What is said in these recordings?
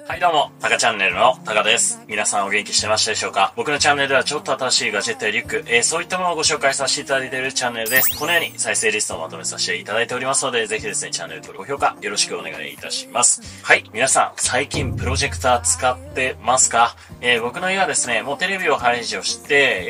はいどうも、タカチャンネルのタカです。皆さんお元気してましたでしょうか？僕のチャンネルではちょっと新しいガジェットやリュック、そういったものをご紹介させていただいているチャンネルです。このように再生リストをまとめさせていただいておりますので、ぜひですね、チャンネル登録、高評価よろしくお願いいたします。はい、皆さん、最近プロジェクター使ってますか？僕の家はですね、もうテレビを排除して、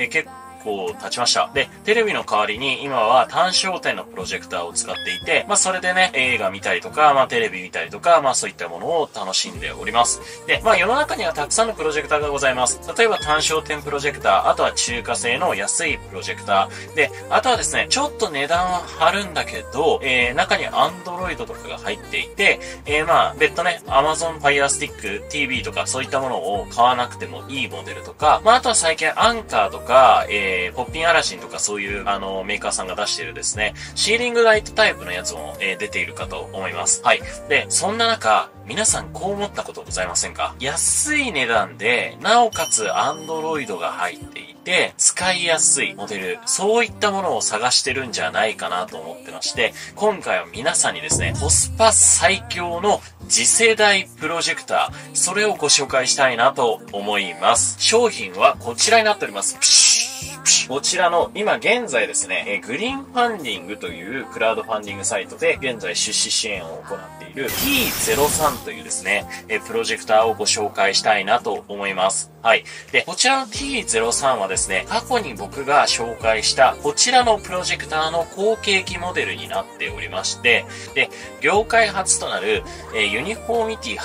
結構経ちました。で、テレビの代わりに今は単焦点のプロジェクターを使っていて、それでね、映画見たりとか、テレビ見たりとか、そういったものを楽しんでおります。で、世の中にはたくさんのプロジェクターがございます。例えば単焦点プロジェクター、あとは中華製の安いプロジェクター。で、あとはですね、ちょっと値段は張るんだけど、中に Android とかが入っていて、別途ね、Amazon Fire Stick TV とかそういったものを買わなくてもいいモデルとか、あとは最近アンカーとか、ポッピンアラジンとかそういうメーカーさんが出しているですね、シーリングライトタイプのやつも、出ているかと思います。はい。で、そんな中、皆さんこう思ったことございませんか？安い値段で、なおかつ Android が入っていて、使いやすいモデル、そういったものを探してるんじゃないかなと思ってまして、今回は皆さんにですね、コスパ最強の次世代プロジェクター、それをご紹介したいなと思います。商品はこちらになっております。こちらの、今現在ですね、グリーンファンディングというクラウドファンディングサイトで現在出資支援を行っている T03 というですね、プロジェクターをご紹介したいなと思います。はい。で、こちらの T03 はですね、過去に僕が紹介したこちらのプロジェクターの後継機モデルになっておりまして、で、業界初となる、ユニフォーミティ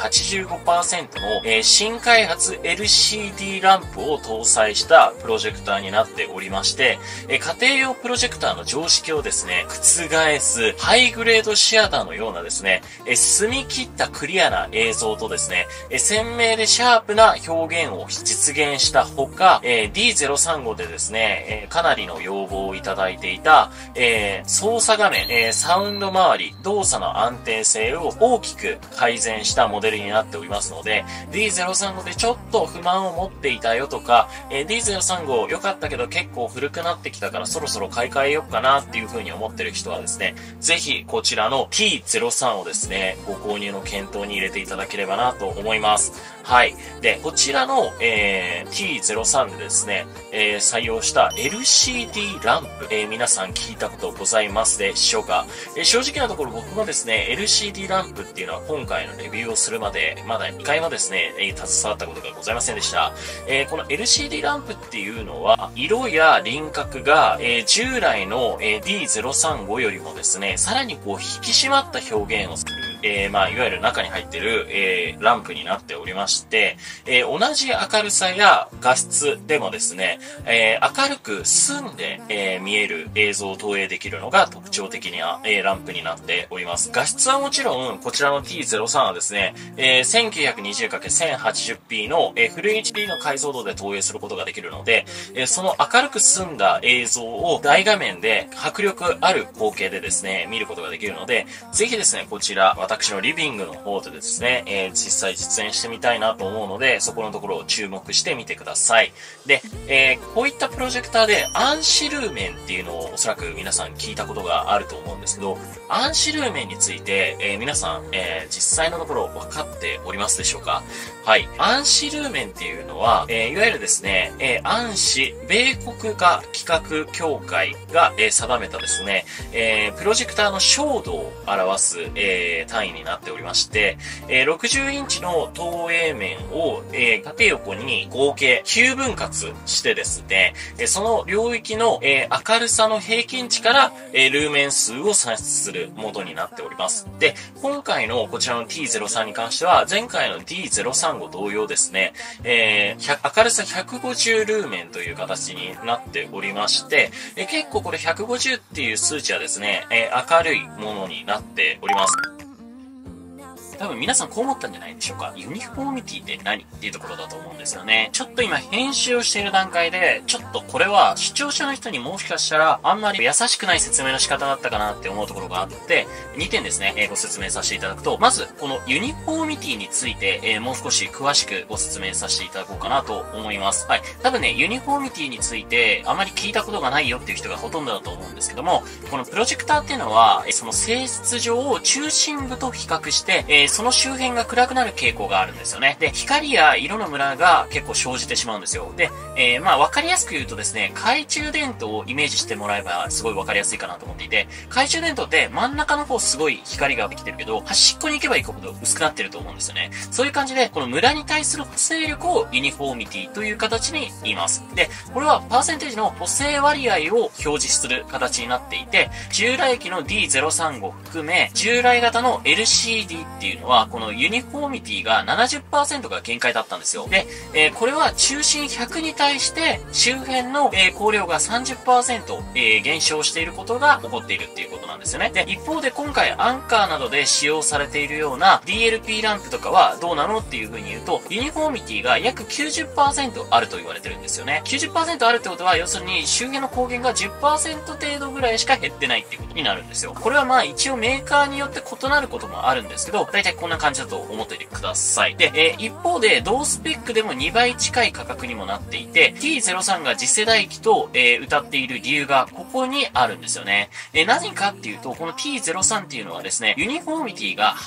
85% の、新開発 LCD ランプを搭載したプロジェクターになっておりまして、家庭用プロジェクターの常識をですね、覆すハイグレードシアターのようなですね、澄み切ったクリアな映像とですね、鮮明でシャープな表現を実現したほか、D035 でですね、かなりの要望をいただいていた、操作画面、サウンド周り、動作の安定性を大きく改善したモデルになっておりますので、D035 でちょっと不満を持っていたよとか、D035 良かったけど結構古くなってきたからそろそろ買い替えようかなっていう風に思ってる人はですね、ぜひこちらの T03 をですね、ご購入の検討に入れていただければなと思います。はい。で、こちらの、T03 でですね、採用した LCD ランプ、皆さん聞いたことございますでしょうか？正直なところ僕もですね、LCD ランプっていうのは今回のレビューをするまで、まだ2回もですね、携わったことがございませんでした。この LCD ランプっていうのは、色や輪郭が、従来の、D035 よりもですね、さらにこう引き締まった表現をする、いわゆる中に入っている、ランプになっておりまして、同じ明るさや画質でもですね、明るく澄んで、見える映像を投影できるのが特徴的な、ランプになっております。画質はもちろん、こちらの T03 はですね、1920×1080p の、フル HD の解像度で投影することができるので、その明るく澄んだ映像を大画面で迫力ある光景でですね、見ることができるので、ぜひですね、こちら、私のリビングの方でですね、実際実演してみたいなと思うので、そこのところを注目してみてください。で、こういったプロジェクターでアンシルーメンっていうのをおそらく皆さん聞いたことがあると思うんですけど、アンシルーメンについて、皆さん、実際のところ分かっておりますでしょうか？はい。アンシルーメンっていうのは、いわゆるですね、アンシ、米国画企画協会が、定めたですね、プロジェクターの照度を表す、単位になっておりまして、60インチの投影面を、縦横に合計9分割してですね、その領域の、明るさの平均値から、ルーメン数を算出するものになっております。で、今回のこちらの T03 に関しては、前回の D035 同様ですね、明るさ150ルーメンという形になっておりまして、結構これ150っていう数値はですね、明るいものになっております。多分皆さんこう思ったんじゃないでしょうか。ユニフォーミティって何っていうところだと思うんですよね。ちょっと今編集をしている段階で、ちょっとこれは視聴者の人にもしかしたらあんまり優しくない説明の仕方だったかなって思うところがあって、2点ですね、ご説明させていただくと、まずこのユニフォーミティについて、もう少し詳しくご説明させていただこうかなと思います。はい。多分ね、ユニフォーミティについてあまり聞いたことがないよっていう人がほとんどだと思うんですけども、このプロジェクターっていうのは、その性質上を中心部と比較して、 その周辺が暗くなる傾向があるんですよね。で、光や色のムラが結構生じてしまうんですよ。で、わかりやすく言うとですね、懐中電灯をイメージしてもらえばすごいわかりやすいかなと思っていて、懐中電灯って真ん中の方すごい光ができてるけど、端っこに行けば行くほど薄くなってると思うんですよね。そういう感じで、このムラに対する補正力をユニフォーミティという形に言います。で、これはパーセンテージの補正割合を表示する形になっていて、従来機の D035 含め、従来型の LCD っていうのは、このユニフォーミティが 70% が限界だったんですよ。で、これは中心100に対して周辺の、光量が 30%、減少していることが起こっているっていうことなんですよね。で、一方で今回アンカーなどで使用されているような DLP ランプとかはどうなのっていう風に言うと、ユニフォーミティが約 90% あると言われてるんですよね。90% あるってことは、要するに周辺の光源が 10% 程度ぐらいしか減ってないっていうことになるんですよ。これはまあ一応メーカーによって異なることもあるんですけど、だいたいこんな感じだと思っておいてください。で、一方で同スペックでも2倍近い価格にもなっていて、T03 が次世代機と、謳っている理由がここにあるんですよね。何かっていうと、この T03 っていうのはですね、ユニフォーミティが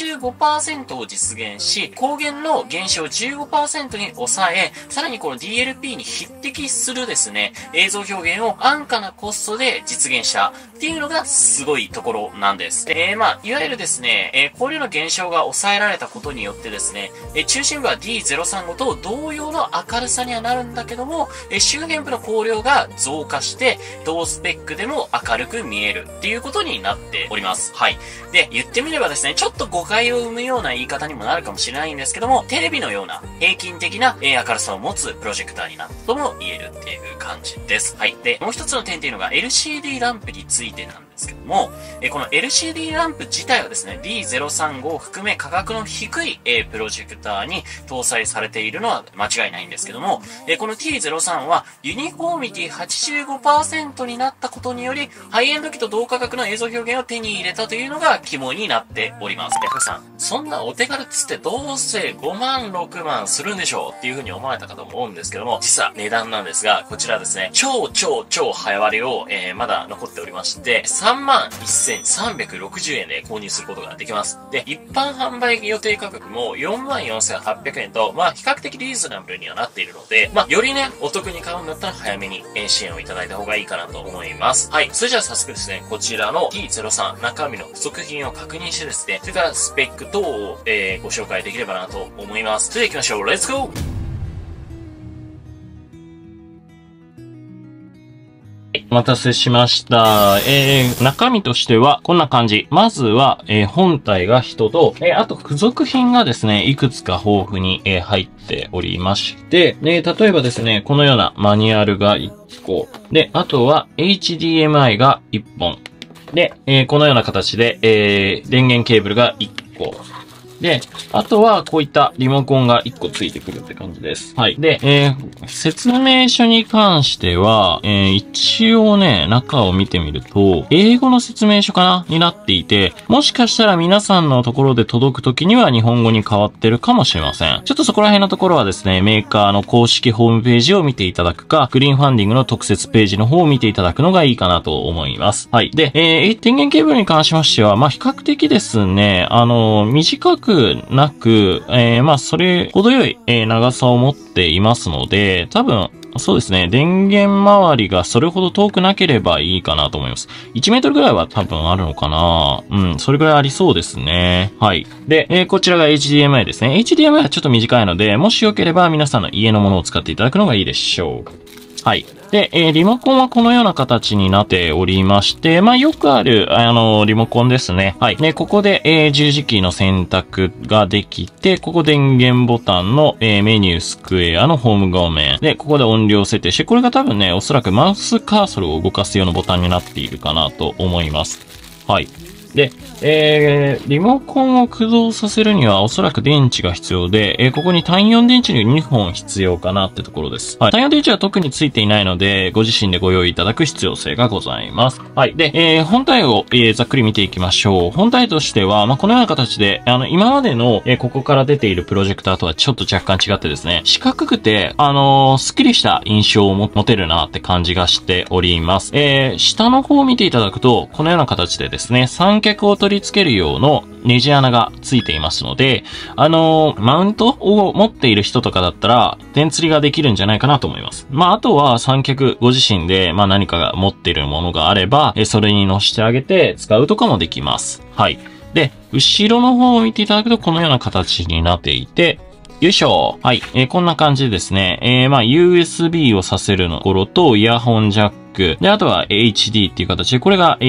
85% を実現し、光源の減少 15% に抑え、さらにこの DLP に匹敵するですね、映像表現を安価なコストで実現したっていうのがすごいところなんです。いわゆるですね、光量の減少が抑えられたことによってですね、中心部は D035 と同様の明るさにはなるんだけども、周辺部の光量が増加して、同スペックでも明るく見えるっていうことになっております。はい。で、言ってみればですね、ちょっと誤解を生むような言い方にもなるかもしれないんですけども、テレビのような平均的な明るさを持つプロジェクターになったとも言えるっていう感じです。はい。で、もう一つの点っていうのが LCD ランプについてなんですけども、この LCD ランプ自体はですね、D035 を含め価格の低い、プロジェクターに搭載されているのは間違いないんですけども、この T03 はユニフォーミティ 85% になったことにより、ハイエンド機と同価格の映像表現を手に入れたというのが肝になっております。で、さん、そんなお手軽っつってどうせ5万、6万するんでしょうっていう風に思われたかと思うんですけども、実は値段なんですが、こちらですね、超早割を、まだ残っておりまして、31,360円で購入することができます。で、一般販売予定価格も 44,800 円と、比較的リーズナブルにはなっているので、よりね、お得に買うんだったら早めに支援をいただいた方がいいかなと思います。はい。それじゃあ早速ですね、こちらの T03 中身の付属品を確認してですね、それからスペック等を、ご紹介できればなと思います。それでは行きましょう。レッツゴー！お待たせしました。中身としてはこんな感じ。まずは、本体が1と、あと付属品がですね、いくつか豊富に、入っておりまして、例えばですね、このようなマニュアルが1個。で、あとは HDMI が1本。で、このような形で、電源ケーブルが1個。で、あとはこういったリモコンが1個ついてくるって感じです。はい。で、説明書に関しては、一応ね、中を見てみると、英語の説明書かなになっていて、もしかしたら皆さんのところで届くときには日本語に変わってるかもしれません。ちょっとそこら辺のところはですね、メーカーの公式ホームページを見ていただくか、グリーンファンディングの特設ページの方を見ていただくのがいいかなと思います。はい。で、電源ケーブルに関しましては、比較的ですね、短くなく、それほど良い、長さを持っていますので、多分、そうですね、電源周りがそれほど遠くなければいいかなと思います。1メートルぐらいは多分あるのかな。それぐらいありそうですね。はい。で、こちらが HDMI ですね。HDMI はちょっと短いので、もしよければ皆さんの家のものを使っていただくのがいいでしょう。はい。で、リモコンはこのような形になっておりまして、よくある、リモコンですね。はい。で、ここで、十字キーの選択ができて、ここ電源ボタンの、メニュースクエアのホーム画面。で、ここで音量設定して、これが多分ね、おそらくマウスカーソルを動かす用のボタンになっているかなと思います。はい。で、リモコンを駆動させるにはおそらく電池が必要で、ここに単4電池に2本必要かなってところです。はい。単4電池は特についていないので、ご自身でご用意いただく必要性がございます。はい。で、本体を、ざっくり見ていきましょう。本体としては、このような形で、今までの、ここから出ているプロジェクターとはちょっと若干違ってですね、四角くて、スッキリした印象を持てるなって感じがしております。下の方を見ていただくと、このような形でですね、3 脚を取り付ける用のネジ穴がついていますので、マウントを持っている人とかだったら、点釣りができるんじゃないかなと思います。あとは三脚ご自身で、何かが持っているものがあれば、それに乗せてあげて使うとかもできます。はい。で、後ろの方を見ていただくとこのような形になっていて、よいしょ。はい。こんな感じでですね。USB をさせるところと、イヤホンジャック。で、あとは HD っていう形で、これが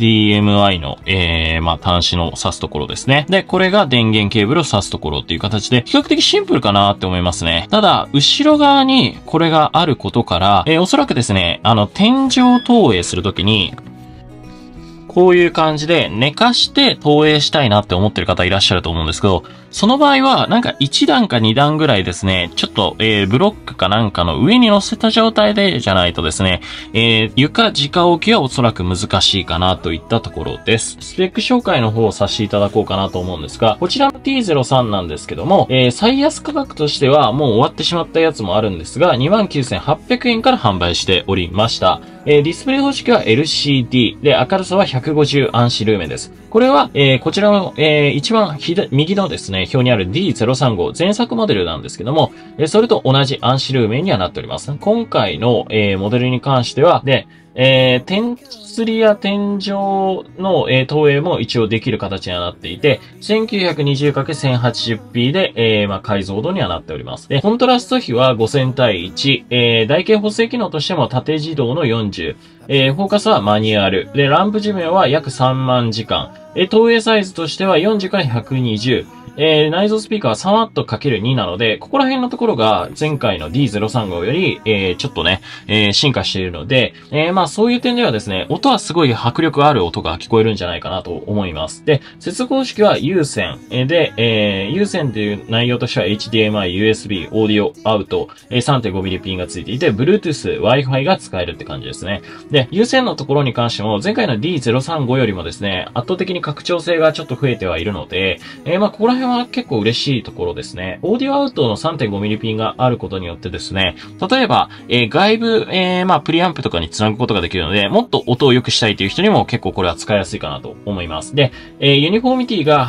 HDMI の、端子の挿すところですね。で、これが電源ケーブルを挿すところっていう形で、比較的シンプルかなって思いますね。ただ、後ろ側にこれがあることから、おそらくですね、天井投影するときに、こういう感じで寝かして投影したいなって思ってる方いらっしゃると思うんですけど、その場合は、なんか1段か2段ぐらいですね、ちょっと、ブロックかなんかの上に乗せた状態でじゃないとですね、床直置きはおそらく難しいかなといったところです。スペック紹介の方をさせていただこうかなと思うんですが、こちらの T03 なんですけども、最安価格としてはもう終わってしまったやつもあるんですが、29,800 円から販売しておりました。ディスプレイ方式は LCD で明るさは150アンシルーメンです。これは、こちらの、一番右のですね、表にある D035 前作モデルなんですけども、それと同じアンシルーメンにはなっております。今回の、モデルに関しては、で、天釣りや天井の、投影も一応できる形にはなっていて、1920×1080p で、解像度にはなっております。で、コントラスト比は5000対1、台形補正機能としても縦自動の40、フォーカスはマニュアル。で、ランプ寿命は約3万時間。投影サイズとしては40から120。内蔵スピーカーは 3W×2 なので、ここら辺のところが前回の D035 より、ちょっとね、進化しているので、そういう点ではですね、音はすごい迫力ある音が聞こえるんじゃないかなと思います。で、接続方式は有線。で、有線という内容としては HDMI、USB、オーディオ、アウト、3.5mm ピンがついていて、Bluetooth、Wi-Fi が使えるって感じですね。で、有線のところに関しても、前回の D035 よりもですね、圧倒的に拡張性がちょっと増えてはいるので、ここら辺は結構嬉しいところですね。オーディオアウトの 3.5mm ピンがあることによってですね、例えば、外部、プリアンプとかにつなぐことができるので、もっと音を良くしたいという人にも結構これは使いやすいかなと思います。で、ユニフォーミティが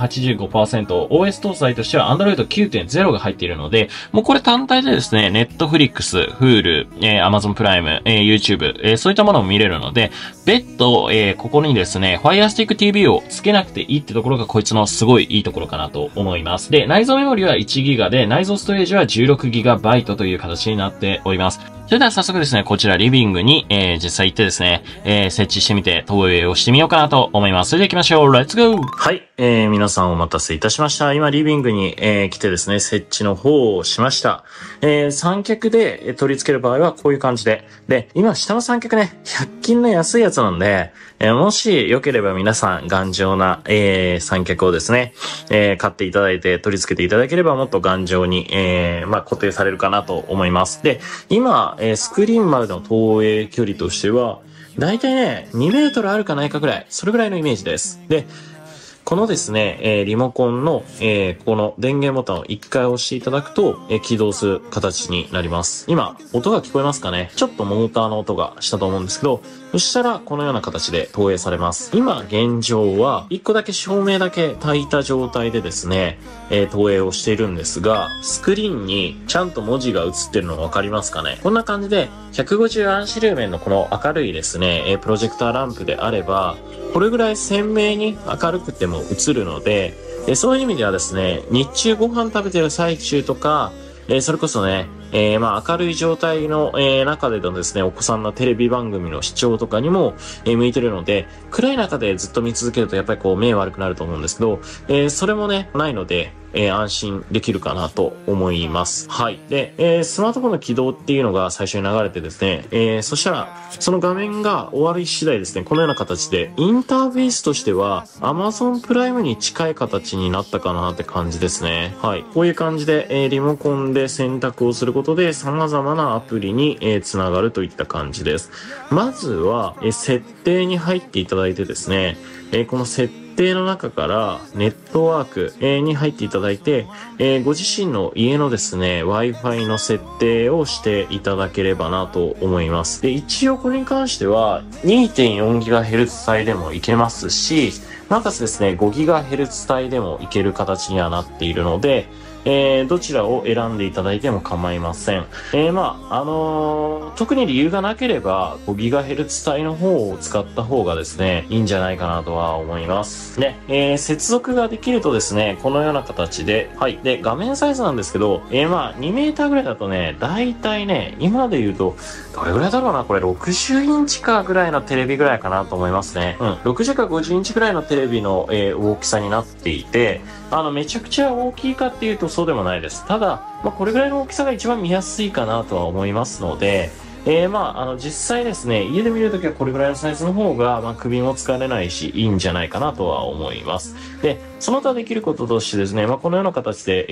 85%、OS 搭載としては Android 9.0 が入っているので、もうこれ単体でですね、Netflix、Hulu、Amazon プライム、YouTube、そういったものも見れるので、別途、ここにですね、Fire Stick TV をつけなくていいってところがこいつのすごいいいところかなと思います。で、内蔵メモリは 1GB で、内蔵ストレージは 16GB という形になっております。それでは早速ですね、こちらリビングに、実際行ってですね、設置してみて投影をしてみようかなと思います。それでは行きましょう。レッツゴー。はい、皆さんお待たせいたしました。今リビングに、来てですね、設置の方をしました。三脚で取り付ける場合はこういう感じで。で、今下の三脚ね、100均の安いやつなんで、もしよければ皆さん頑丈な、三脚をですね、買っていただいて取り付けていただければもっと頑丈に、固定されるかなと思います。で、今、スクリーンまでの投影距離としては、だいたいね、2メートルあるかないかぐらい、それぐらいのイメージです。で、このですね、リモコンの、この電源ボタンを1回押していただくと、起動する形になります。今、音が聞こえますかね？ちょっとモーターの音がしたと思うんですけど、そしたらこのような形で投影されます。今現状は1個だけ照明だけ焚いた状態でですね、投影をしているんですが、スクリーンにちゃんと文字が映ってるの分かりますかね？こんな感じで150アンシルーメンのこの明るいですね、プロジェクターランプであれば、これぐらい鮮明に明るくても映るので、そういう意味ではですね、日中ご飯食べてる最中とか、それこそね、明るい状態の、中でのですね、お子さんのテレビ番組の視聴とかにも、向いてるので、暗い中でずっと見続けるとやっぱりこう目悪くなると思うんですけど、それもね、ないので、安心できるかなと思います。はい。で、スマートフォンの起動っていうのが最初に流れてですね、そしたら、その画面が終わり次第ですね、このような形で、インターフェースとしては、Amazon プライムに近い形になったかなって感じですね。はい。こういう感じで、リモコンで選択をすることで、様々なアプリに、つながるといった感じです。まずは、設定に入っていただいてですね、この設定の中からネットワークに入っていただいて、ご自身の家のですね、Wi-Fi の設定をしていただければなと思います。で、一応これに関しては 2.4GHz 帯でもいけますし、なおかつですね、5GHz 帯でもいける形にはなっているので、どちらを選んでいただいても構いません。特に理由がなければ 5GHz 帯の方を使った方がですね、いいんじゃないかなとは思います。で、接続ができるとですね、このような形で、はい。で、画面サイズなんですけど、2メーターぐらいだとね、だいたいね、今で言うと、どれぐらいだろうな、これ60インチかぐらいのテレビぐらいかなと思いますね。60か50インチぐらいのテレビの、大きさになっていて、めちゃくちゃ大きいかっていうとそうでもないです。ただ、これぐらいの大きさが一番見やすいかなとは思いますので、実際ですね、家で見るときはこれぐらいのサイズの方が、首も疲れないし、いいんじゃないかなとは思います。で、その他できることとしてですね、このような形で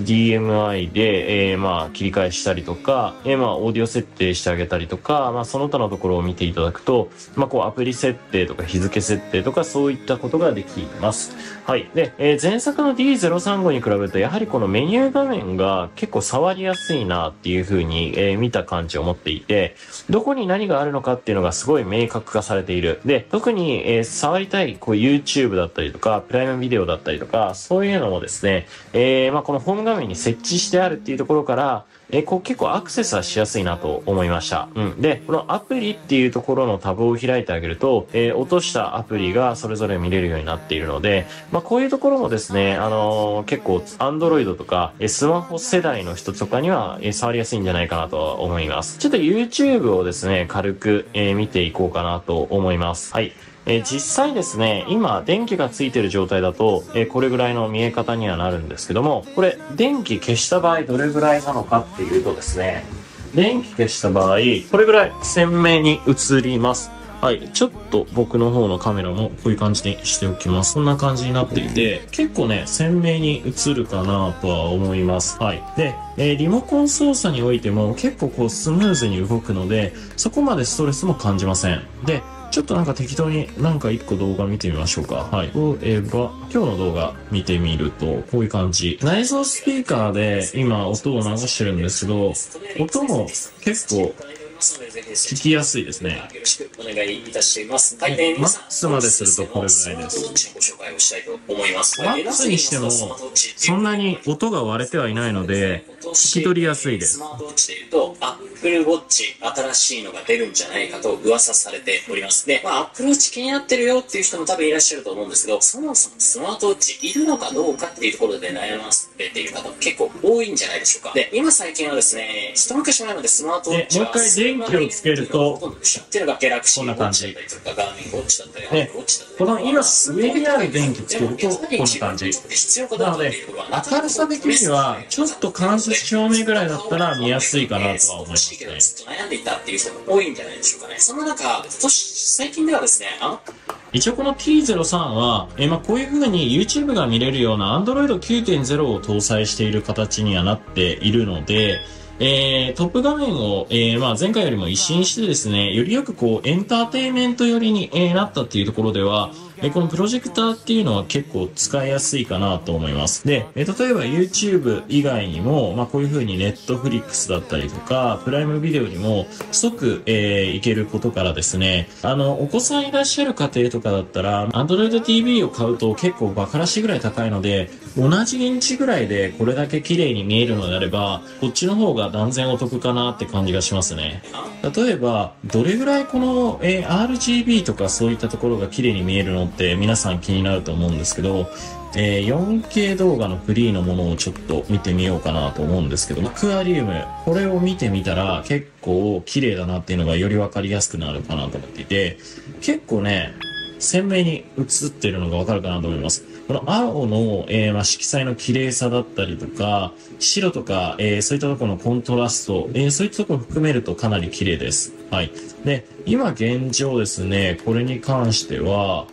HDMI で、切り替えしたりとか、オーディオ設定してあげたりとか、その他のところを見ていただくと、アプリ設定とか日付設定とかそういったことができます。はい。で、前作の D035 に比べると、やはりこのメニュー画面が結構触りやすいなっていう風に、見た感じを持っていて、どこに何があるのかっていうのがすごい明確化されている。で、特に、触りたいYouTube だったりとか、プライムビデオだったりとか、そういうのもですね、このホーム画面に設置してあるっていうところから、結構アクセスはしやすいなと思いました。で、このアプリっていうところのタブを開いてあげると、落としたアプリがそれぞれ見れるようになっているので、こういうところもですね、結構 Android とか、スマホ世代の人とかには、触りやすいんじゃないかなとは思います。ちょっと YouTube をですね、軽く、見ていこうかなと思います。はい。実際ですね、今、電気がついてる状態だと、これぐらいの見え方にはなるんですけども、これ、電気消した場合どれぐらいなのかっていうとですね、電気消した場合、これぐらい鮮明に映ります。はい。ちょっと僕の方のカメラもこういう感じにしておきます。こんな感じになっていて、結構ね、鮮明に映るかなとは思います。はい。で、リモコン操作においても結構スムーズに動くので、そこまでストレスも感じません。で、ちょっと適当に一個動画見てみましょうか。はい。例えば、今日の動画見てみると、こういう感じ。内蔵スピーカーで今音を流してるんですけど、音も結構聞きやすいですね。よろしくお願いいたします。はい、マックスまでするとこれぐらいです。ご紹介をしたいと思います。マックスにしても、そんなに音が割れてはいないので、聞き取りやすいです。スマートウォッチで言うと、Apple Watch 新しいのが出るんじゃないかと噂されております。で、Apple Watch 気になってるよっていう人も多分いらっしゃると思うんですけど、そもそもスマートウォッチいるのかどうかっていうところで悩まされている方も結構多いんじゃないでしょうか。で、今最近はですね、一昔前までスマートウォッチはもう一回電気をつけると、っていうのがギャラクシーウォッチだったりとか、ガーミンウォッチだったり、Apple Watch だったり、この今上にある電気つけるとこんな感じ。なので、明るさ的にはちょっと間接照明ぐらいだったら見やすいかなとは思いますね。ずっと悩んでいたっていう人も多いんじゃないでしょうかね。その中、最近ではですね、一応この T03 は、こういう風に YouTube が見れるような Android 9.0 を搭載している形にはなっているので、トップ画面を、前回よりも一新してですね、よりよくエンターテインメント寄りに、なったっていうところでは、このプロジェクターっていうのは結構使いやすいかなと思います。で、例えば YouTube 以外にも、こういう風に Netflix だったりとか、プライムビデオにも即、いけることからですね、お子さんいらっしゃる家庭とかだったら、Android TV を買うと結構バカらしいぐらい高いので、同じインチぐらいでこれだけ綺麗に見えるのであれば、こっちの方が断然お得かなって感じがしますね。例えば、どれぐらいこの、RGB とかそういったところが綺麗に見えるのって皆さん気になると思うんですけど、4K 動画のフリーのものをちょっと見てみようかなと思うんですけど、アクアリウム、これを見てみたら結構綺麗だなっていうのがよりわかりやすくなるかなと思っていて、結構ね、鮮明に映ってるのがわかるかなと思います。この青の、色彩の綺麗さだったりとか、白とか、そういったところのコントラスト、そういったところを含めるとかなり綺麗です。はい。で、今現状ですね、これに関しては、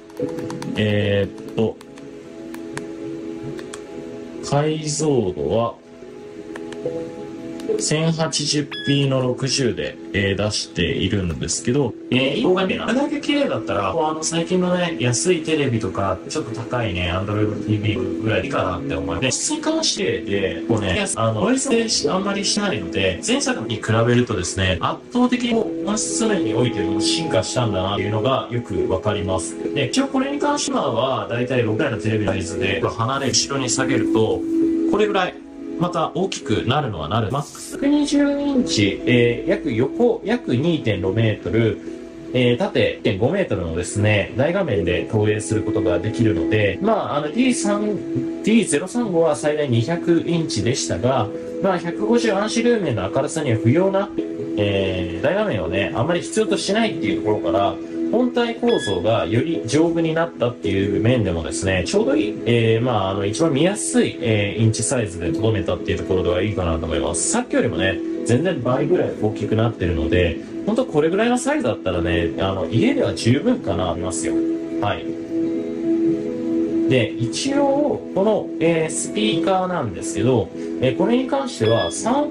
解像度は、 1080p の60で、出しているんですけど、動画ね、あれだけ綺麗だったら、最近のね、安いテレビとか、ちょっと高いね、Android TV ぐらいいいかなって思います。質に関してで、こうね、音質あんまりしないので、前作に比べるとですね、圧倒的に音質面においても進化したんだなっていうのがよくわかります。で、一応これに関しては、だいたい6台のテレビのサイズで、離れ後ろに下げると、これぐらい、また大きくなるのはなる。マックス120インチ、横約 2.5 メートル、縦 1.5 メートルのですね、大画面で投影することができるので、D035 は最大200インチでしたが、150アンシルーメンの明るさには不要な、大画面をね、あんまり必要としないっていうところから、本体構造がより丈夫になったっていう面でもですね、ちょうどいい、一番見やすい、インチサイズで留めたっていうところではいいかなと思います。さっきよりもね、全然倍ぐらい大きくなってるので、本当これぐらいのサイズだったらね、家では十分かなと思いますよ。はい。で、一応、この、スピーカーなんですけど、これに関しては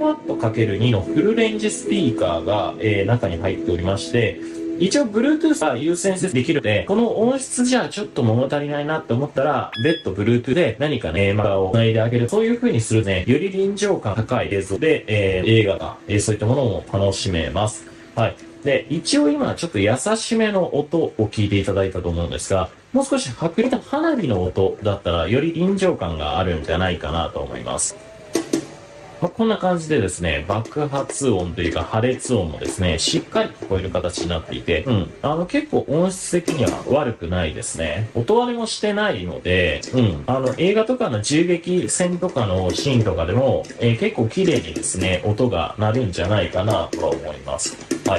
3W×2 のフルレンジスピーカーが、中に入っておりまして、一応 Bluetooth が有線接できるので、この音質じゃちょっと物足りないなって思ったら、別途 Bluetooth で何かね、マガを繋いであげる。そういう風にするね、より臨場感高い映像で、映画が、そういったものも楽しめます。はい。で、一応今ちょっと優しめの音を聞いていただいたと思うんですが、もう少し迫力の花火の音だったら、より臨場感があるんじゃないかなと思います。こんな感じでですね、爆発音というか破裂音もですね、しっかり聞こえる形になっていて、結構音質的には悪くないですね。音割れもしてないので、映画とかの銃撃戦とかのシーンとかでも、結構綺麗にですね、音が鳴るんじゃないかなとは思います。はい。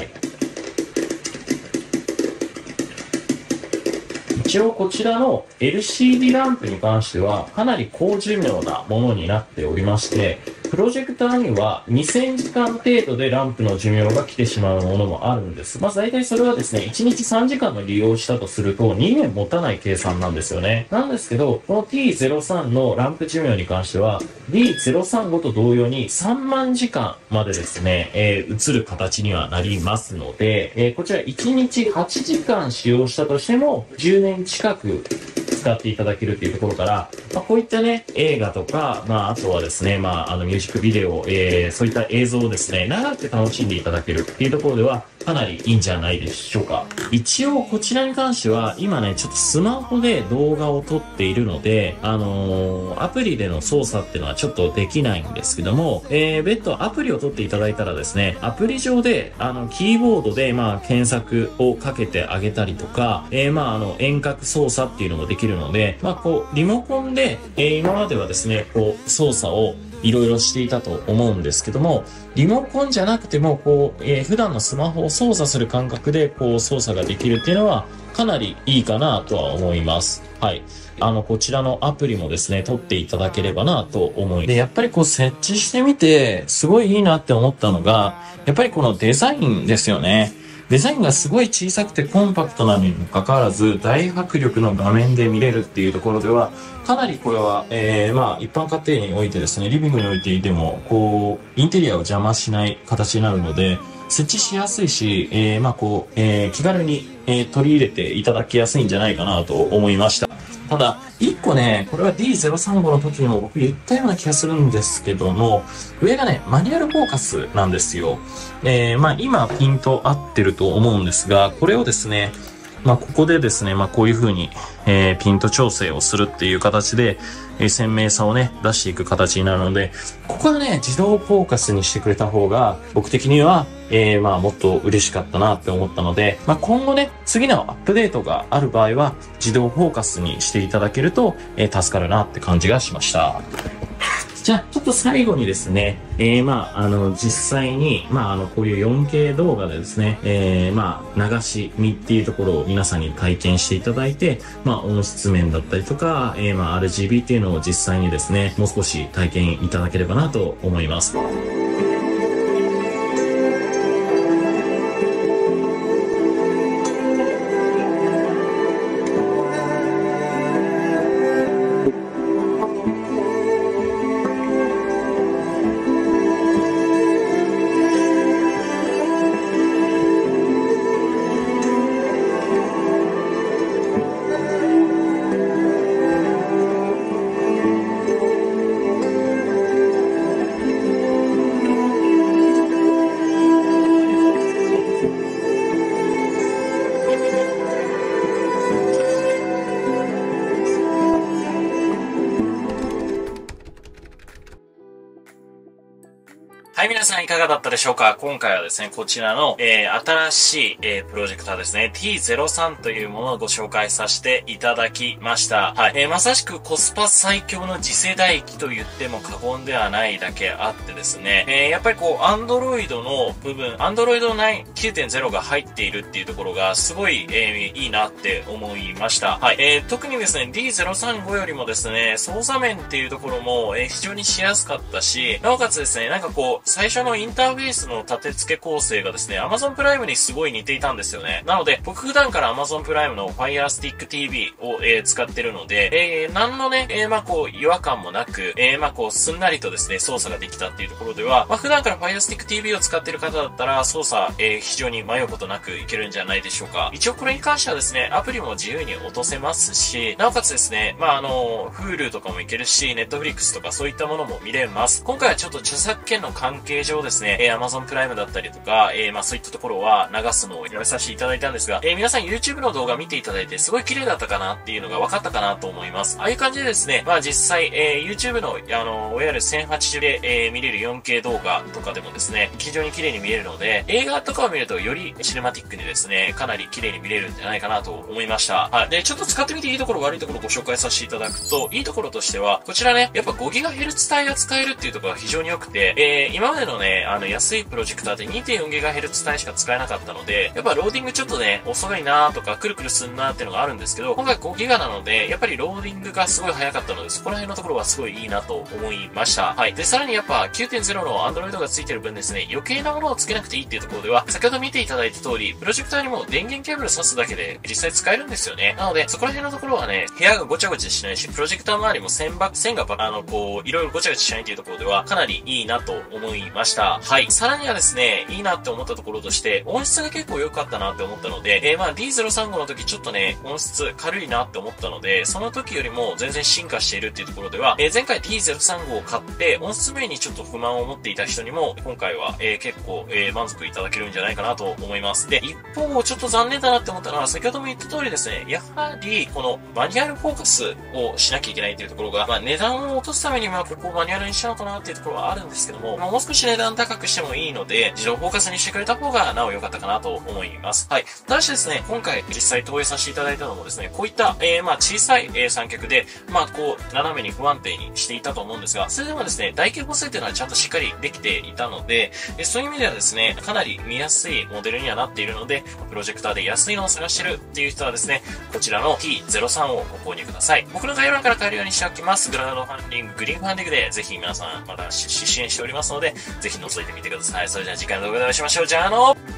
一応こちらの LCD ランプに関してはかなり高寿命なものになっておりまして、プロジェクターには2000時間程度でランプの寿命が来てしまうものもあるんです。大体それはですね、1日3時間の利用したとすると2年持たない計算なんですよね。なんですけど、この T03 のランプ寿命に関しては D035 と同様に3万時間までですね、映る形にはなりますので、こちら1日8時間使用したとしても10年近く使っていただけるというところから、こういったね、映画とか、あとはですね、ミュージックビデオ、そういった映像をですね、長く楽しんでいただけるっていうところでは、かなりいいんじゃないでしょうか。一応、こちらに関しては、今ね、ちょっとスマホで動画を撮っているので、アプリでの操作っていうのはちょっとできないんですけども、別途アプリを撮っていただいたらですね、アプリ上で、キーボードで、検索をかけてあげたりとか、遠隔操作っていうのもできるので、リモコンで、今まではですね、操作をいろいろしていたと思うんですけども、リモコンじゃなくても、普段のスマホを操作する感覚で、操作ができるっていうのは、かなりいいかなとは思います。はい。こちらのアプリもですね、取っていただければなと思い。で、やっぱり設置してみて、すごいいいなって思ったのが、やっぱりこのデザインですよね。デザインがすごい小さくてコンパクトなのにもかかわらず、大迫力の画面で見れるっていうところでは、かなりこれは、一般家庭においてですね、リビングにおいていても、インテリアを邪魔しない形になるので、設置しやすいし、気軽に、取り入れていただきやすいんじゃないかなと思いました。ただ、一個ね、これは D035 の時にも僕言ったような気がするんですけども、上がね、マニュアルフォーカスなんですよ。今ピント合ってると思うんですが、これをですね、ここでですね、こういう風に、ピント調整をするっていう形で、鮮明さをね、出していく形になるので、ここはね、自動フォーカスにしてくれた方が、僕的には、もっと嬉しかったなって思ったので、今後ね、次のアップデートがある場合は、自動フォーカスにしていただけると、助かるなって感じがしました。じゃあ、ちょっと最後にですね、実際に、こういう 4K 動画でですね、流し見っていうところを皆さんに体験していただいて、音質面だったりとか、RGB っていうのを実際にですね、もう少し体験いただければなと思います。 はい、皆さんいかがだったでしょうか？今回はですね、こちらの、新しい、プロジェクターですね、T03 というものをご紹介させていただきました。はい、まさしくコスパ最強の次世代機と言っても過言ではないだけあってですね、やっぱりこう、Android の部分、Android 9.0 が入っているっていうところがすごい、いいなって思いました。はい、特にですね、D035 よりもですね、操作面っていうところも、非常にしやすかったし、なおかつですね、なんかこう、最初のインターフェースの立て付け構成がですね、Amazon プライムにすごい似ていたんですよね。なので、僕普段から Amazon プライムの Fire Stick TV を、使ってるので、何のね、こう、違和感もなく、こう、すんなりとですね、操作ができたっていうところでは、普段から Fire Stick TV を使ってる方だったら、操作、非常に迷うことなくいけるんじゃないでしょうか。一応これに関してはですね、アプリも自由に落とせますし、なおかつですね、Hulu とかもいけるし、Netflix とかそういったものも見れます。今回はちょっと著作権の関係上ですね、Amazon プライムだったりとか、そういったところは流すのをやめさせていただいたんですが、皆さん YouTube の動画見ていただいてすごい綺麗だったかなっていうのが分かったかなと思います。ああいう感じでですね、実際、YouTube の、いわゆる1080で、見れる 4K 動画とかでもですね、非常に綺麗に見えるので、映画とかを見るとよりシネマティックにですね、かなり綺麗に見れるんじゃないかなと思いました。はい。で、ちょっと使ってみていいところ悪いところをご紹介させていただくと、いいところとしては、こちらね、やっぱ 5GHz 帯が使えるっていうところが非常に良くて、今までのね、安いプロジェクターで 2.4GHz 帯しか使えなかったので、やっぱローディングちょっとね、遅いなーとか、くるくるすんなーっていうのがあるんですけど、今回 5GB なので、やっぱりローディングがすごい早かったので、そこら辺のところはすごいいいなと思いました。はい。で、さらにやっぱ 9.0 の Android がついてる分ですね、余計なものをつけなくていいっていうところでは、先ほど見ていただいた通り、プロジェクターにも電源ケーブル挿すだけで実際使えるんですよね。なので、そこら辺のところはね、部屋がごちゃごちゃしないし、プロジェクター周りも線がこう、いろいろごちゃごちゃしないっていうところでは、かなりいいなと思いました。はい。さらにはですね、いいなって思ったところとして、音質が結構良かったなって思ったので、D035 の時ちょっとね、音質軽いなって思ったので、その時よりも全然進化しているっていうところでは、前回 D035 を買って、音質面にちょっと不満を持っていた人にも、今回は、結構、満足いただけるんじゃないかなと思います。で、一方、ちょっと残念だなって思ったのは、先ほども言った通りですね、やはり、このマニュアルフォーカスをしなきゃいけないっていうところが、値段を落とすためにここをマニュアルにしたのかなっていうところはあるんですけども、もう少し値段高くしてもいいので、自動フォーカスにしてくれた方がなお良かったかなと思います。はい。ただしですね、今回実際投影させていただいたのもですね、こういった、小さい、三脚で、こう、斜めに不安定にしていたと思うんですが、それでもですね、台形補正っていうのはちゃんとしっかりできていたので、そういう意味ではですね、かなり見やすいモデルにはなっているので、プロジェクターで安いのを探してるっていう人はですね、こちらの T03 をご購入ください。僕の概要欄から買えるようにしておきます。グラウドファンディング、グリーンファンディングで、ぜひ皆さんまた支援しておりますので、ぜひ覗いてみてください。それでは次回の動画でお会いしましょう。じゃあ